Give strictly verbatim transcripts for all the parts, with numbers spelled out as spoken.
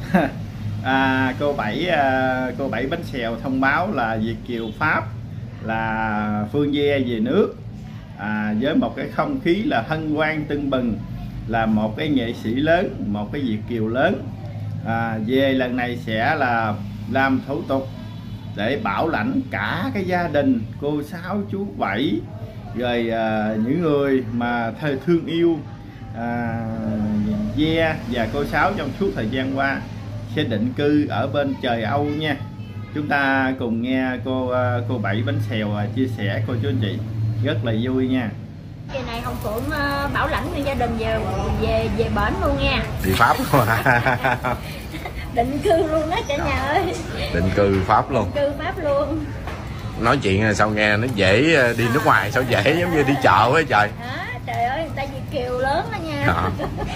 à, cô Bảy à, cô Bảy Bánh Xèo thông báo là Việt kiều Pháp là Phương Ve về nước, à, với một cái không khí là hân hoan tưng bừng, là một cái nghệ sĩ lớn, một cái Việt kiều lớn, à, về lần này sẽ là làm thủ tục để bảo lãnh cả cái gia đình cô Sáu, chú Bảy, rồi à, những người mà thời thương yêu à, Ve và cô Sáu trong suốt thời gian qua sẽ định cư ở bên trời Âu nha. Chúng ta cùng nghe cô cô Bảy Bánh Xèo chia sẻ cô chú anh chị, rất là vui nha. Kỳ này Hồng Phượng uh, bảo lãnh nguyên gia đình về về về bển luôn nha. Đi Pháp luôn à? Định cư luôn đó cả nhà ơi. Định cư Pháp luôn. Định cư Pháp luôn. Nói chuyện sao nghe nó dễ, đi nước ngoài sao dễ giống như đi chợ ấy trời. À, trời ơi, người ta Việt kiều lớn đó nha. À.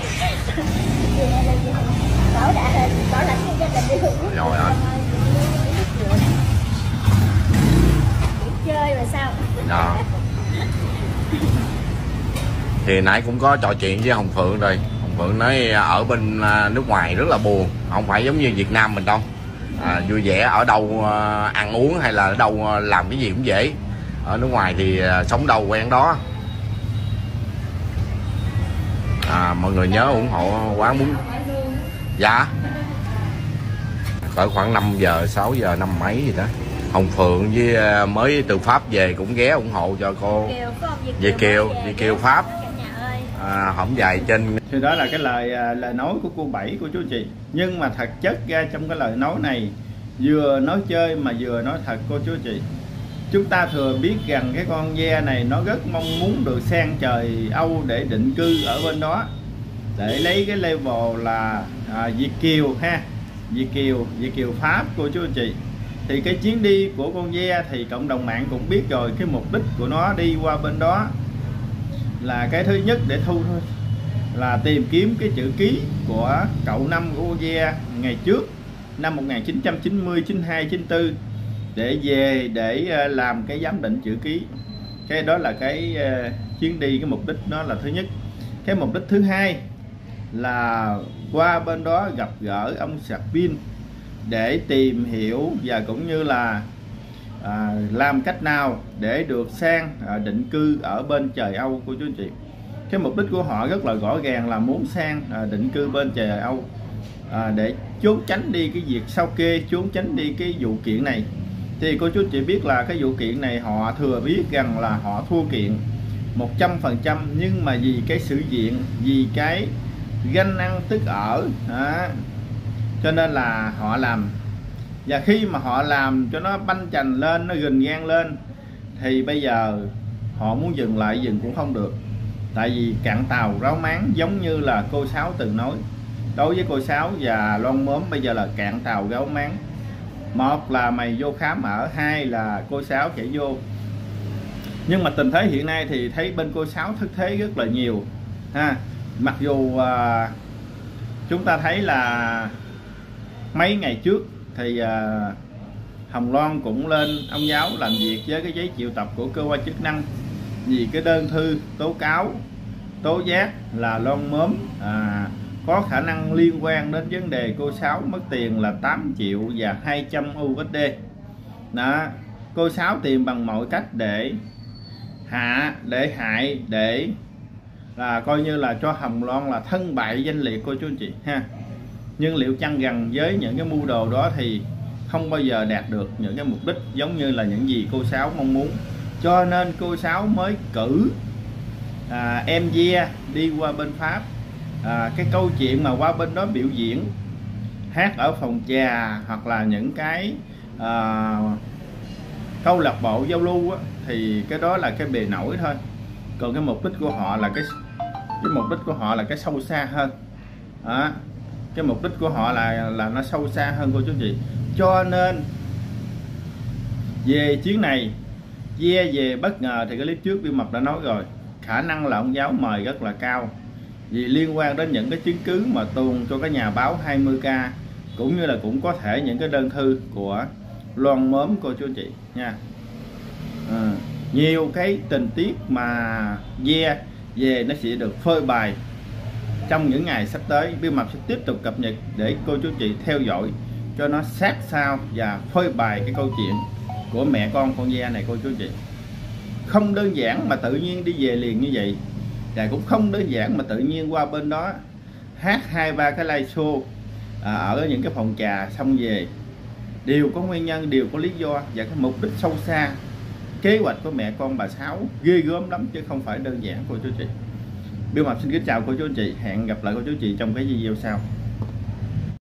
Bảo đã bảo lãnh nguyên gia đình đi hưởng. Rồi hả? Chơi rồi sao? Đó. Thì nãy cũng có trò chuyện với Hồng Phượng rồi. Hồng Phượng nói ở bên nước ngoài rất là buồn, không phải giống như Việt Nam mình đâu. À, vui vẻ ở đâu ăn uống hay là ở đâu làm cái gì cũng dễ. Ở nước ngoài thì sống đâu quen đó. À, mọi người nhớ ủng hộ quán bún. Dạ. Cỡ khoảng năm giờ, sáu giờ, năm mấy gì đó. Hồng Phượng với mới từ Pháp về cũng ghé ủng hộ cho cô Việt kiều, Việt kiều Pháp. À, hổng dài trên. Thì đó là cái lời lời nói của cô Bảy, của chú chị. Nhưng mà thật chất ra trong cái lời nói này vừa nói chơi mà vừa nói thật cô chú chị. Chúng ta thừa biết rằng cái con Ve này nó rất mong muốn được sang trời Âu để định cư ở bên đó, để lấy cái level là à, Việt kiều ha, Việt kiều, Việt kiều Pháp cô chú chị. Thì cái chuyến đi của con Ve thì cộng đồng mạng cũng biết rồi, cái mục đích của nó đi qua bên đó là cái thứ nhất để thu thôi, là tìm kiếm cái chữ ký của cậu năm của con Ve ngày trước năm một nghìn chín trăm chín mươi, chín hai, chín tư để về để làm cái giám định chữ ký. Cái đó là cái uh, chuyến đi, cái mục đích đó là thứ nhất. Cái mục đích thứ hai là qua bên đó gặp gỡ ông Sạc Pin để tìm hiểu và cũng như là à, làm cách nào để được sang à, định cư ở bên trời Âu của chú anh chị. Cái mục đích của họ rất là rõ ràng là muốn sang à, định cư bên trời Âu à, để trốn tránh đi cái việc sao kê, trốn tránh đi cái vụ kiện này. Thì cô chú chị biết là cái vụ kiện này họ thừa biết rằng là họ thua kiện một trăm phần trăm, nhưng mà vì cái sự diện, vì cái ganh ăn tức ở đó, cho nên là họ làm. Và khi mà họ làm cho nó banh chành lên, nó gình ngang lên, thì bây giờ họ muốn dừng lại dừng cũng không được. Tại vì cạn tàu ráo máng, giống như là cô Sáu từng nói. Đối với cô Sáu và Lon Móm bây giờ là cạn tàu ráo máng. Một là mày vô khám ở, hai là cô Sáu chạy vô. Nhưng mà tình thế hiện nay thì thấy bên cô Sáu thất thế rất là nhiều ha. Mặc dù à, chúng ta thấy là mấy ngày trước thì à, Hồng Loan cũng lên ông giáo làm việc với cái giấy triệu tập của cơ quan chức năng vì cái đơn thư tố cáo, tố giác là Lon Móm à, có khả năng liên quan đến vấn đề cô Sáu mất tiền là tám triệu và hai trăm u ét đê. Đó, cô Sáu tìm bằng mọi cách để hạ, để hại, để là coi như là cho Hồng Loan là thân bại danh liệt cô chú anh chị ha. Nhưng liệu chăng rằng với những cái mưu đồ đó thì không bao giờ đạt được những cái mục đích giống như là những gì cô Sáu mong muốn. Cho nên cô Sáu mới cử à, em Ve đi qua bên Pháp. À, cái câu chuyện mà qua bên đó biểu diễn hát ở phòng trà hoặc là những cái à, câu lạc bộ giao lưu á, thì cái đó là cái bề nổi thôi. Còn cái mục đích của họ là cái cái mục đích của họ là cái sâu xa hơn. Đó, cái mục đích của họ là là nó sâu xa hơn cô chú chị. Cho nên về chuyến này Ve về bất ngờ thì cái clip trước Bill Mập đã nói rồi, khả năng là ông giáo mời rất là cao, vì liên quan đến những cái chứng cứ mà tuồn cho cái nhà báo hai mươi K, cũng như là cũng có thể những cái đơn thư của Lon Móm cô chú chị nha. À, nhiều cái tình tiết mà Ve về nó sẽ được phơi bày trong những ngày sắp tới, Bill Mập sẽ tiếp tục cập nhật để cô chú chị theo dõi cho nó sát sao và phơi bày cái câu chuyện của mẹ con con ve này cô chú chị. Không đơn giản mà tự nhiên đi về liền như vậy, và cũng không đơn giản mà tự nhiên qua bên đó hát hai ba cái live show à, ở những cái phòng trà xong về. Đều có nguyên nhân, đều có lý do và cái mục đích sâu xa. Kế hoạch của mẹ con bà Sáu ghê gớm lắm chứ không phải đơn giản cô chú chị. Bill Mập xin kính chào cô chú chị, hẹn gặp lại cô chú chị trong cái video sau.